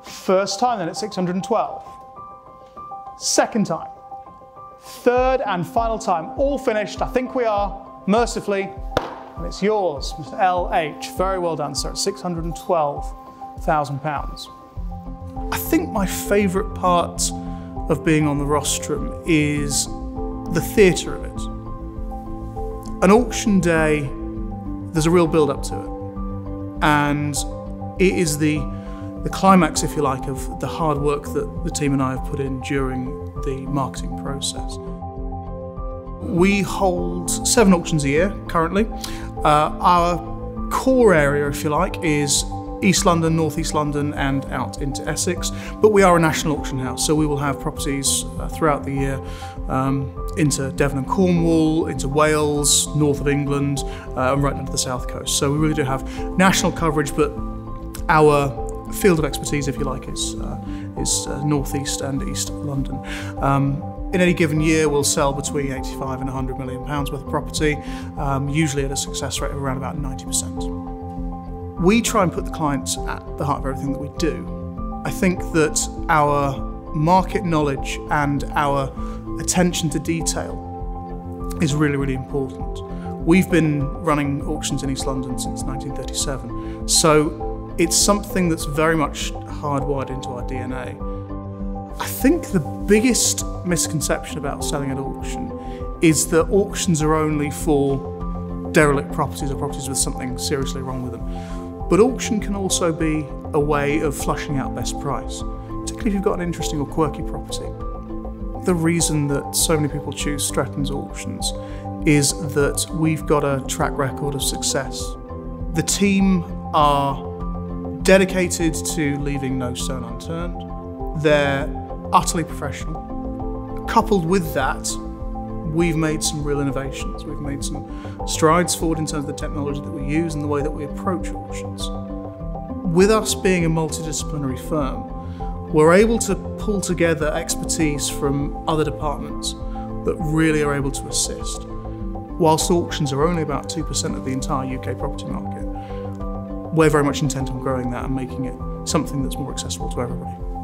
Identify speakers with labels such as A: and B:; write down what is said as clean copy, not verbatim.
A: First time then at 612. Second time. Third and final time. All finished. I think we are, mercifully. And it's yours, Mr. LH. Very well done, sir, at £612,000. I think my favourite part of being on the rostrum is the theatre of it. An auction day, there's a real build-up to it. And it is the climax, if you like, of the hard work that the team and I have put in during the marketing process. We hold 7 auctions a year currently. Our core area, if you like, is East London, North East London and out into Essex, but we are a national auction house, so we will have properties throughout the year into Devon and Cornwall, into Wales, north of England, and right into the south coast. So we really do have national coverage, but our field of expertise, if you like, is North East and East London. In any given year, we'll sell between 85 and £100 million worth of property, usually at a success rate of around about 90%. We try and put the clients at the heart of everything that we do. I think that our market knowledge and our attention to detail is really, really important. We've been running auctions in East London since 1937, so it's something that's very much hardwired into our DNA. I think the biggest misconception about selling at auction is that auctions are only for derelict properties or properties with something seriously wrong with them. But auction can also be a way of flushing out best price, particularly if you've got an interesting or quirky property. The reason that so many people choose Stretton's auctions is that we've got a track record of success. The team are dedicated to leaving no stone unturned. They're utterly professional. Coupled with that, we've made some real innovations. We've made some strides forward in terms of the technology that we use and the way that we approach auctions. With us being a multidisciplinary firm, we're able to pull together expertise from other departments that really are able to assist. Whilst auctions are only about 2% of the entire UK property market, we're very much intent on growing that and making it something that's more accessible to everybody.